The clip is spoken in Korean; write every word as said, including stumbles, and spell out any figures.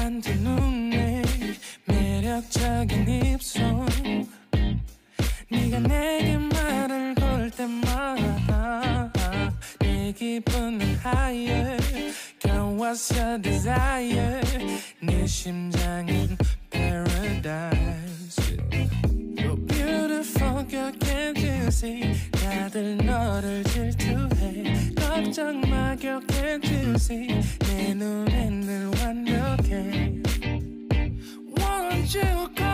빨간 두 눈에 매력적인 입술 네가 내게 말을 걸 때마다 내 기분은 higher Girl what's your desire 네 심장은 paradise You're beautiful girl can't you see 다들 너를 질투해 걱정 마 girl can't you see 내 눈엔 늘 완벽해 Want you